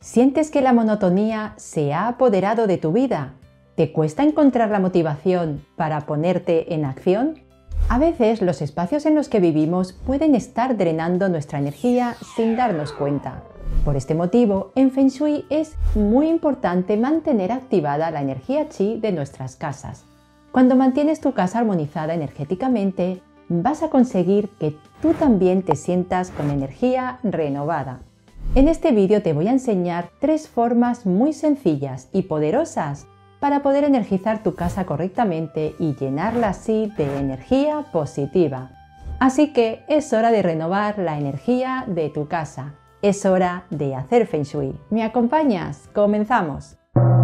¿Sientes que la monotonía se ha apoderado de tu vida? ¿Te cuesta encontrar la motivación para ponerte en acción? A veces los espacios en los que vivimos pueden estar drenando nuestra energía sin darnos cuenta. Por este motivo, en Feng Shui es muy importante mantener activada la energía Qi de nuestras casas. Cuando mantienes tu casa armonizada energéticamente, vas a conseguir que tú también te sientas con energía renovada. En este vídeo te voy a enseñar 3 formas muy sencillas y poderosas para poder energizar tu casa correctamente y llenarla así de energía positiva. Así que es hora de renovar la energía de tu casa. Es hora de hacer Feng Shui. ¿Me acompañas? ¡Comenzamos!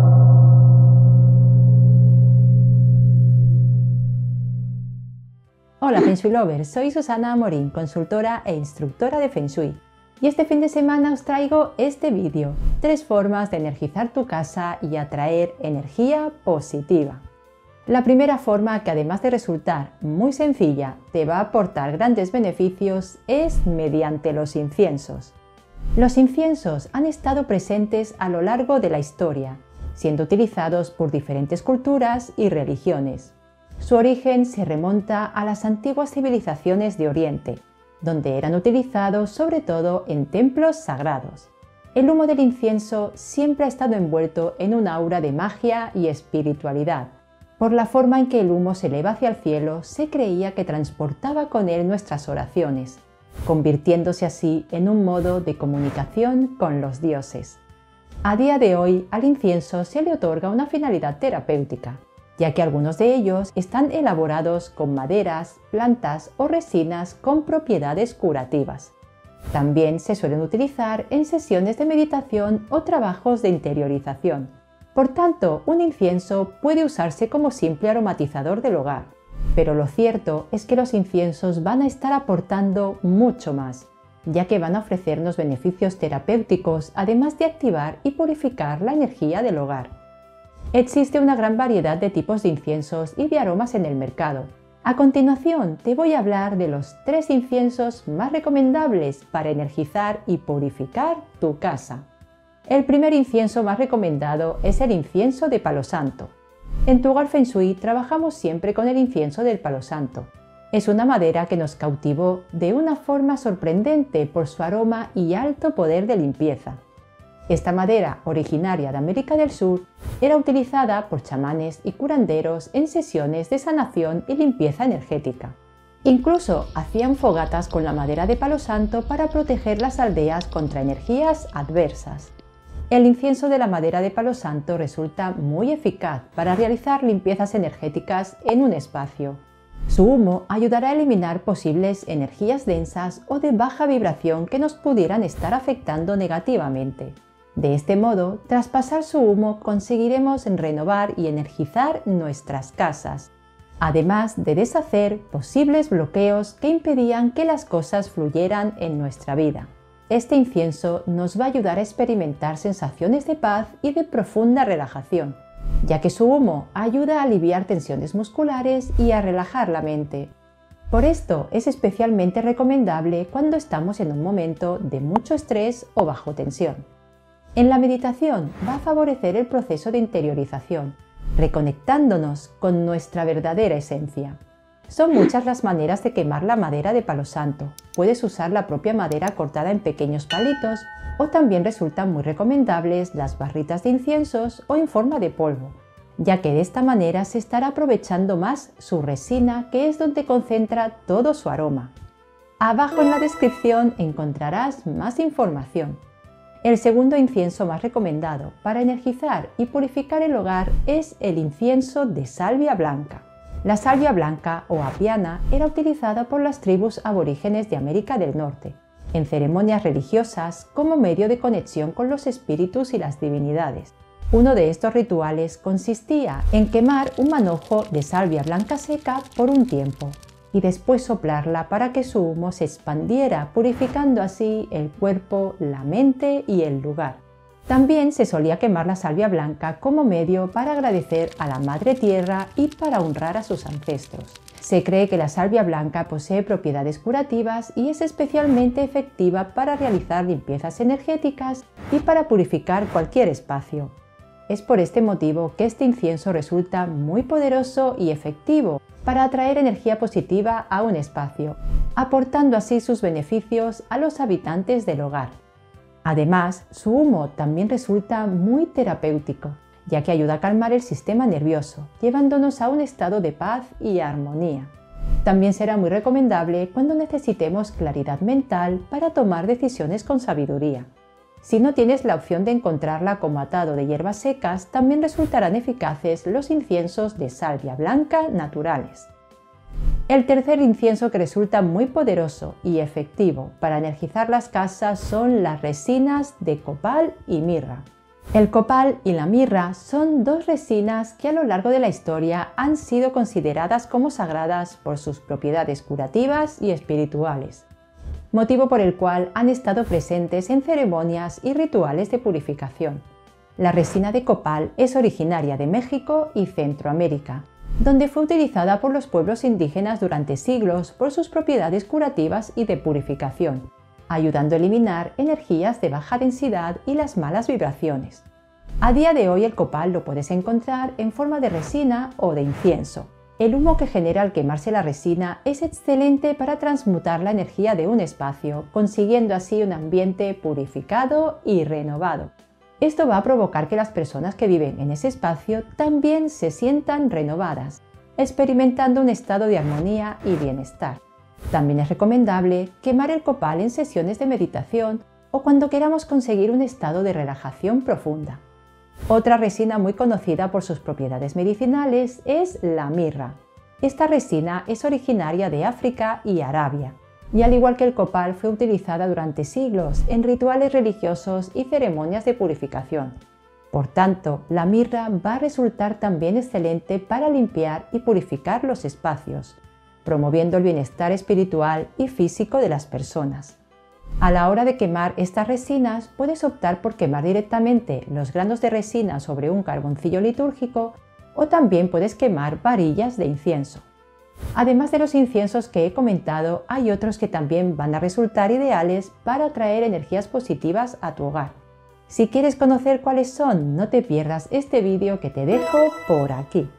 Hola Feng Shui Lovers, soy Susana Amorín, consultora e instructora de Feng Shui. Y este fin de semana os traigo este vídeo, 3 formas de energizar tu casa y atraer energía positiva. La primera forma, que además de resultar muy sencilla, te va a aportar grandes beneficios, es mediante los inciensos. Los inciensos han estado presentes a lo largo de la historia, siendo utilizados por diferentes culturas y religiones. Su origen se remonta a las antiguas civilizaciones de Oriente, donde eran utilizados sobre todo en templos sagrados. El humo del incienso siempre ha estado envuelto en un aura de magia y espiritualidad. Por la forma en que el humo se eleva hacia el cielo, se creía que transportaba con él nuestras oraciones, convirtiéndose así en un modo de comunicación con los dioses. A día de hoy, al incienso se le otorga una finalidad terapéutica, ya que algunos de ellos están elaborados con maderas, plantas o resinas con propiedades curativas. También se suelen utilizar en sesiones de meditación o trabajos de interiorización. Por tanto, un incienso puede usarse como simple aromatizador del hogar, pero lo cierto es que los inciensos van a estar aportando mucho más, ya que van a ofrecernos beneficios terapéuticos, además de activar y purificar la energía del hogar. Existe una gran variedad de tipos de inciensos y de aromas en el mercado. A continuación te voy a hablar de los 3 inciensos más recomendables para energizar y purificar tu casa. El primer incienso más recomendado es el incienso de palo santo. En tu hogar Feng Shui trabajamos siempre con el incienso del palo santo. Es una madera que nos cautivó de una forma sorprendente por su aroma y alto poder de limpieza. Esta madera, originaria de América del Sur, era utilizada por chamanes y curanderos en sesiones de sanación y limpieza energética. Incluso hacían fogatas con la madera de palo santo para proteger las aldeas contra energías adversas. El incienso de la madera de palo santo resulta muy eficaz para realizar limpiezas energéticas en un espacio. Su humo ayudará a eliminar posibles energías densas o de baja vibración que nos pudieran estar afectando negativamente. De este modo, tras pasar su humo, conseguiremos renovar y energizar nuestras casas, además de deshacer posibles bloqueos que impedían que las cosas fluyeran en nuestra vida. Este incienso nos va a ayudar a experimentar sensaciones de paz y de profunda relajación, ya que su humo ayuda a aliviar tensiones musculares y a relajar la mente. Por esto es especialmente recomendable cuando estamos en un momento de mucho estrés o bajo tensión. En la meditación va a favorecer el proceso de interiorización, reconectándonos con nuestra verdadera esencia. Son muchas las maneras de quemar la madera de palo santo. Puedes usar la propia madera cortada en pequeños palitos, o también resultan muy recomendables las barritas de inciensos o en forma de polvo, ya que de esta manera se estará aprovechando más su resina, que es donde concentra todo su aroma. Abajo en la descripción encontrarás más información. El segundo incienso más recomendado para energizar y purificar el hogar es el incienso de salvia blanca. La salvia blanca o apiana era utilizada por las tribus aborígenes de América del Norte en ceremonias religiosas como medio de conexión con los espíritus y las divinidades. Uno de estos rituales consistía en quemar un manojo de salvia blanca seca por un tiempo y después soplarla para que su humo se expandiera, purificando así el cuerpo, la mente y el lugar. También se solía quemar la salvia blanca como medio para agradecer a la Madre Tierra y para honrar a sus ancestros. Se cree que la salvia blanca posee propiedades curativas y es especialmente efectiva para realizar limpiezas energéticas y para purificar cualquier espacio. Es por este motivo que este incienso resulta muy poderoso y efectivo para atraer energía positiva a un espacio, aportando así sus beneficios a los habitantes del hogar. Además, su humo también resulta muy terapéutico, ya que ayuda a calmar el sistema nervioso, llevándonos a un estado de paz y armonía. También será muy recomendable cuando necesitemos claridad mental para tomar decisiones con sabiduría. Si no tienes la opción de encontrarla como atado de hierbas secas, también resultarán eficaces los inciensos de salvia blanca naturales. El tercer incienso que resulta muy poderoso y efectivo para energizar las casas son las resinas de copal y mirra. El copal y la mirra son dos resinas que a lo largo de la historia han sido consideradas como sagradas por sus propiedades curativas y espirituales, motivo por el cual han estado presentes en ceremonias y rituales de purificación. La resina de copal es originaria de México y Centroamérica, donde fue utilizada por los pueblos indígenas durante siglos por sus propiedades curativas y de purificación, ayudando a eliminar energías de baja densidad y las malas vibraciones. A día de hoy el copal lo puedes encontrar en forma de resina o de incienso. El humo que genera al quemarse la resina es excelente para transmutar la energía de un espacio, consiguiendo así un ambiente purificado y renovado. Esto va a provocar que las personas que viven en ese espacio también se sientan renovadas, experimentando un estado de armonía y bienestar. También es recomendable quemar el copal en sesiones de meditación o cuando queramos conseguir un estado de relajación profunda. Otra resina muy conocida por sus propiedades medicinales es la mirra. Esta resina es originaria de África y Arabia, y al igual que el copal fue utilizada durante siglos en rituales religiosos y ceremonias de purificación. Por tanto, la mirra va a resultar también excelente para limpiar y purificar los espacios, promoviendo el bienestar espiritual y físico de las personas. A la hora de quemar estas resinas, puedes optar por quemar directamente los granos de resina sobre un carboncillo litúrgico o también puedes quemar varillas de incienso. Además de los inciensos que he comentado, hay otros que también van a resultar ideales para atraer energías positivas a tu hogar. Si quieres conocer cuáles son, no te pierdas este vídeo que te dejo por aquí.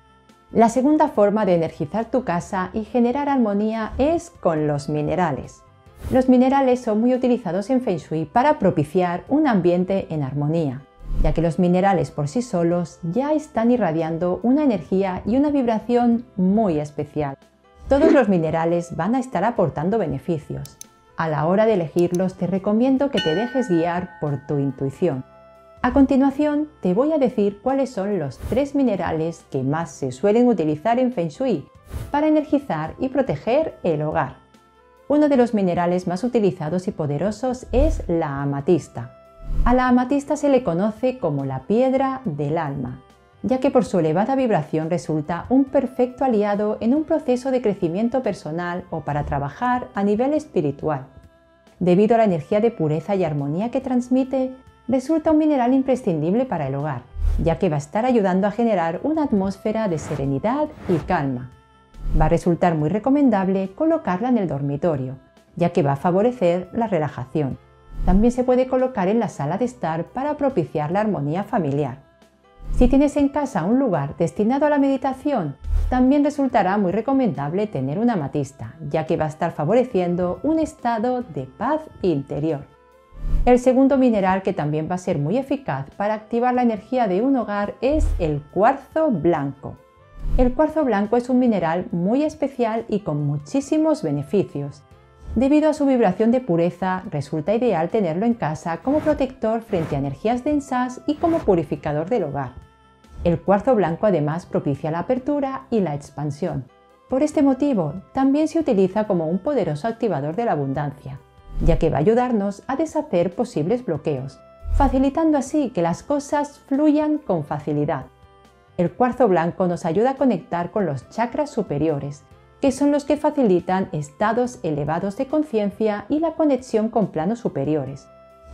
La segunda forma de energizar tu casa y generar armonía es con los minerales. Los minerales son muy utilizados en Feng Shui para propiciar un ambiente en armonía, ya que los minerales por sí solos ya están irradiando una energía y una vibración muy especial. Todos los minerales van a estar aportando beneficios. A la hora de elegirlos te recomiendo que te dejes guiar por tu intuición. A continuación te voy a decir cuáles son los 3 minerales que más se suelen utilizar en Feng Shui para energizar y proteger el hogar. Uno de los minerales más utilizados y poderosos es la amatista. A la amatista se le conoce como la piedra del alma, ya que por su elevada vibración resulta un perfecto aliado en un proceso de crecimiento personal o para trabajar a nivel espiritual. Debido a la energía de pureza y armonía que transmite, resulta un mineral imprescindible para el hogar, ya que va a estar ayudando a generar una atmósfera de serenidad y calma. Va a resultar muy recomendable colocarla en el dormitorio, ya que va a favorecer la relajación. También se puede colocar en la sala de estar para propiciar la armonía familiar. Si tienes en casa un lugar destinado a la meditación, también resultará muy recomendable tener una amatista, ya que va a estar favoreciendo un estado de paz interior. El segundo mineral que también va a ser muy eficaz para activar la energía de un hogar es el cuarzo blanco. El cuarzo blanco es un mineral muy especial y con muchísimos beneficios. Debido a su vibración de pureza, resulta ideal tenerlo en casa como protector frente a energías densas y como purificador del hogar. El cuarzo blanco además propicia la apertura y la expansión. Por este motivo, también se utiliza como un poderoso activador de la abundancia, ya que va a ayudarnos a deshacer posibles bloqueos, facilitando así que las cosas fluyan con facilidad. El cuarzo blanco nos ayuda a conectar con los chakras superiores, que son los que facilitan estados elevados de conciencia y la conexión con planos superiores.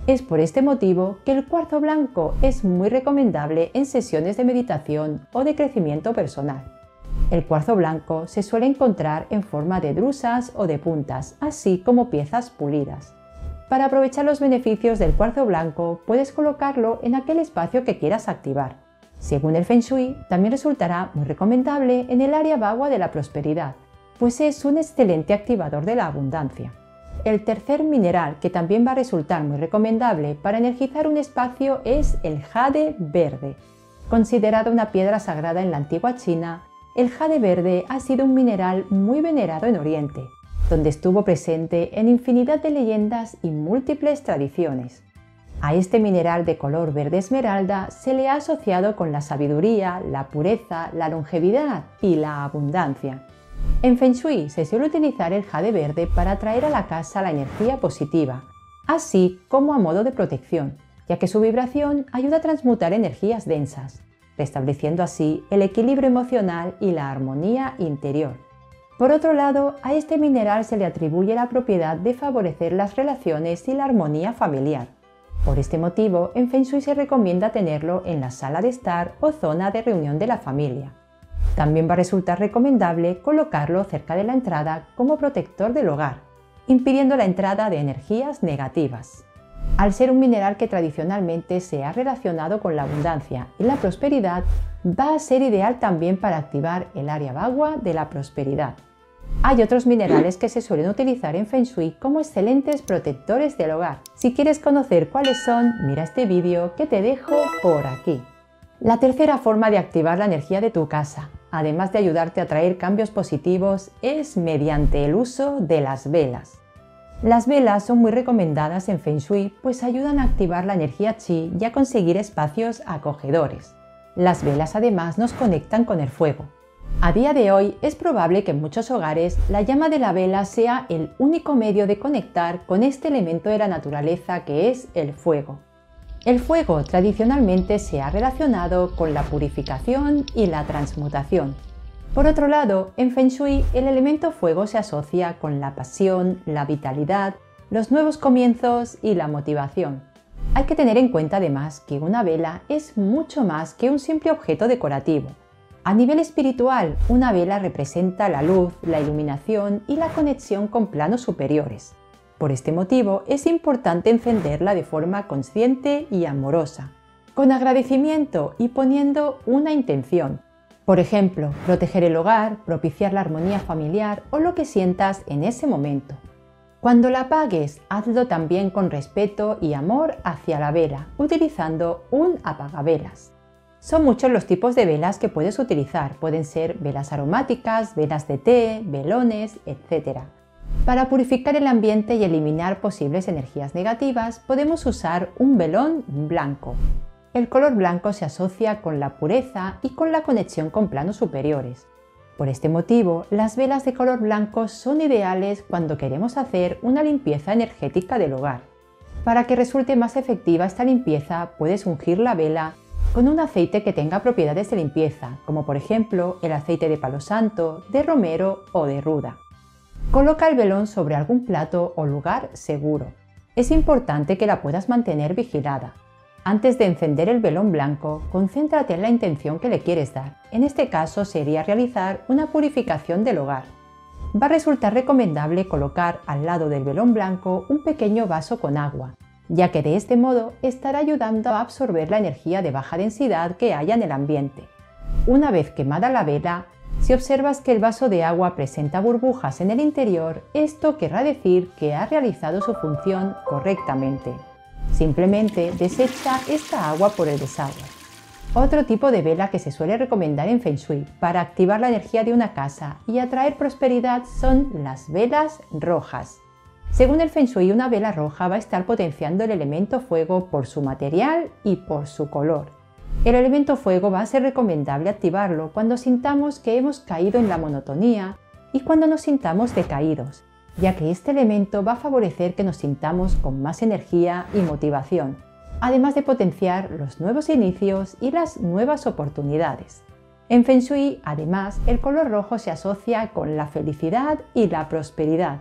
Es por este motivo que el cuarzo blanco es muy recomendable en sesiones de meditación o de crecimiento personal. El cuarzo blanco se suele encontrar en forma de drusas o de puntas, así como piezas pulidas. Para aprovechar los beneficios del cuarzo blanco, puedes colocarlo en aquel espacio que quieras activar. Según el Feng Shui, también resultará muy recomendable en el área bagua de la prosperidad, pues es un excelente activador de la abundancia. El tercer mineral que también va a resultar muy recomendable para energizar un espacio es el jade verde. Considerado una piedra sagrada en la antigua China, el jade verde ha sido un mineral muy venerado en Oriente, donde estuvo presente en infinidad de leyendas y múltiples tradiciones. A este mineral de color verde esmeralda se le ha asociado con la sabiduría, la pureza, la longevidad y la abundancia. En Feng Shui se suele utilizar el jade verde para atraer a la casa la energía positiva, así como a modo de protección, ya que su vibración ayuda a transmutar energías densas, restableciendo así el equilibrio emocional y la armonía interior. Por otro lado, a este mineral se le atribuye la propiedad de favorecer las relaciones y la armonía familiar. Por este motivo, en Feng Shui se recomienda tenerlo en la sala de estar o zona de reunión de la familia. También va a resultar recomendable colocarlo cerca de la entrada como protector del hogar, impidiendo la entrada de energías negativas. Al ser un mineral que tradicionalmente se ha relacionado con la abundancia y la prosperidad, va a ser ideal también para activar el área bagua de la prosperidad. Hay otros minerales que se suelen utilizar en Feng Shui como excelentes protectores del hogar. Si quieres conocer cuáles son, mira este vídeo que te dejo por aquí. La tercera forma de activar la energía de tu casa, además de ayudarte a traer cambios positivos, es mediante el uso de las velas. Las velas son muy recomendadas en Feng Shui, pues ayudan a activar la energía Qi y a conseguir espacios acogedores. Las velas además nos conectan con el fuego. A día de hoy es probable que en muchos hogares la llama de la vela sea el único medio de conectar con este elemento de la naturaleza que es el fuego. El fuego tradicionalmente se ha relacionado con la purificación y la transmutación. Por otro lado, en Feng Shui el elemento fuego se asocia con la pasión, la vitalidad, los nuevos comienzos y la motivación. Hay que tener en cuenta además que una vela es mucho más que un simple objeto decorativo. A nivel espiritual, una vela representa la luz, la iluminación y la conexión con planos superiores. Por este motivo es importante encenderla de forma consciente y amorosa, con agradecimiento y poniendo una intención. Por ejemplo, proteger el hogar, propiciar la armonía familiar o lo que sientas en ese momento. Cuando la apagues, hazlo también con respeto y amor hacia la vela, utilizando un apagavelas. Son muchos los tipos de velas que puedes utilizar, pueden ser velas aromáticas, velas de té, velones, etc. Para purificar el ambiente y eliminar posibles energías negativas, podemos usar un velón blanco. El color blanco se asocia con la pureza y con la conexión con planos superiores. Por este motivo, las velas de color blanco son ideales cuando queremos hacer una limpieza energética del hogar. Para que resulte más efectiva esta limpieza, puedes ungir la vela con un aceite que tenga propiedades de limpieza, como por ejemplo el aceite de palo santo, de romero o de ruda. Coloca el velón sobre algún plato o lugar seguro. Es importante que la puedas mantener vigilada. Antes de encender el velón blanco, concéntrate en la intención que le quieres dar. En este caso sería realizar una purificación del hogar. Va a resultar recomendable colocar al lado del velón blanco un pequeño vaso con agua, ya que de este modo estará ayudando a absorber la energía de baja densidad que haya en el ambiente. Una vez quemada la vela, si observas que el vaso de agua presenta burbujas en el interior, esto querrá decir que ha realizado su función correctamente. Simplemente desecha esta agua por el desagüe. Otro tipo de vela que se suele recomendar en Feng Shui para activar la energía de una casa y atraer prosperidad son las velas rojas. Según el Feng Shui, una vela roja va a estar potenciando el elemento fuego por su material y por su color. El elemento fuego va a ser recomendable activarlo cuando sintamos que hemos caído en la monotonía y cuando nos sintamos decaídos, ya que este elemento va a favorecer que nos sintamos con más energía y motivación, además de potenciar los nuevos inicios y las nuevas oportunidades. En Feng Shui, además, el color rojo se asocia con la felicidad y la prosperidad.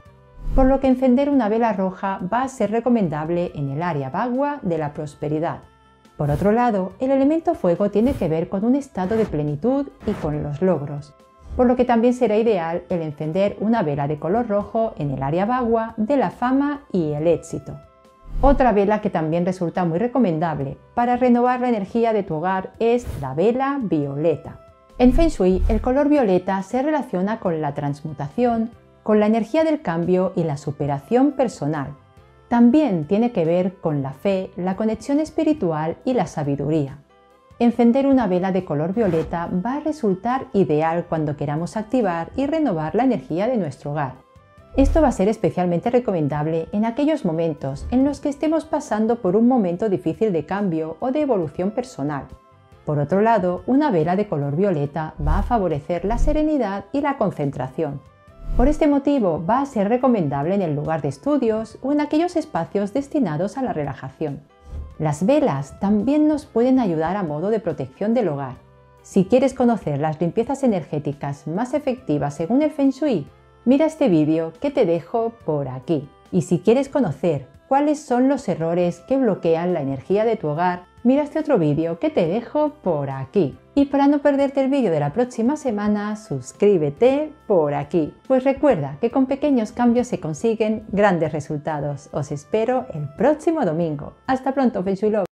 por lo que encender una vela roja va a ser recomendable en el área Bagua de la prosperidad. Por otro lado, el elemento fuego tiene que ver con un estado de plenitud y con los logros, por lo que también será ideal el encender una vela de color rojo en el área Bagua de la fama y el éxito. Otra vela que también resulta muy recomendable para renovar la energía de tu hogar es la vela violeta. En Feng Shui, el color violeta se relaciona con la transmutación, con la energía del cambio y la superación personal. También tiene que ver con la fe, la conexión espiritual y la sabiduría. Encender una vela de color violeta va a resultar ideal cuando queramos activar y renovar la energía de nuestro hogar. Esto va a ser especialmente recomendable en aquellos momentos en los que estemos pasando por un momento difícil de cambio o de evolución personal. Por otro lado, una vela de color violeta va a favorecer la serenidad y la concentración. Por este motivo, va a ser recomendable en el lugar de estudios o en aquellos espacios destinados a la relajación. Las velas también nos pueden ayudar a modo de protección del hogar. Si quieres conocer las limpiezas energéticas más efectivas según el Feng Shui, mira este vídeo que te dejo por aquí. Y si quieres conocer cuáles son los errores que bloquean la energía de tu hogar, mira este otro vídeo que te dejo por aquí. Y para no perderte el vídeo de la próxima semana, suscríbete por aquí. Pues recuerda que con pequeños cambios se consiguen grandes resultados. Os espero el próximo domingo. Hasta pronto, Feng Shui Lovers.